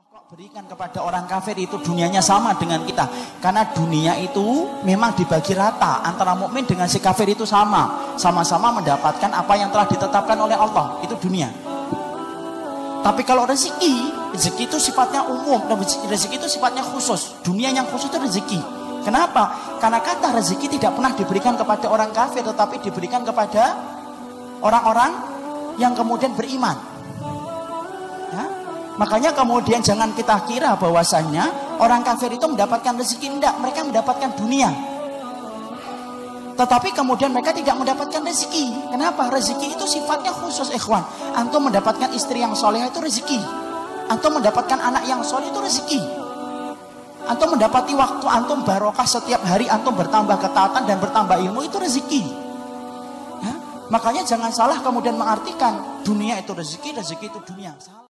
Kok berikan kepada orang kafir itu dunianya sama dengan kita? Karena dunia itu memang dibagi rata antara mukmin dengan si kafir itu sama-sama mendapatkan apa yang telah ditetapkan oleh Allah, itu dunia. Tapi kalau rezeki itu sifatnya umum, dan rezeki itu sifatnya khusus. Dunia yang khusus itu rezeki. Kenapa? Karena kata rezeki tidak pernah diberikan kepada orang kafir, tetapi diberikan kepada orang-orang yang kemudian beriman. Ya? Makanya kemudian jangan kita kira bahwasannya orang kafir itu mendapatkan rezeki. Tidak, mereka mendapatkan dunia. Tetapi kemudian mereka tidak mendapatkan rezeki. Kenapa? Rezeki itu sifatnya khusus, ikhwan. Antum mendapatkan istri yang soleh itu rezeki. Antum mendapatkan anak yang soleh itu rezeki. Antum mendapati waktu antum barokah setiap hari, antum bertambah ketaatan dan bertambah ilmu, itu rezeki. Ya? Makanya jangan salah kemudian mengartikan dunia itu rezeki, rezeki itu dunia. Salah.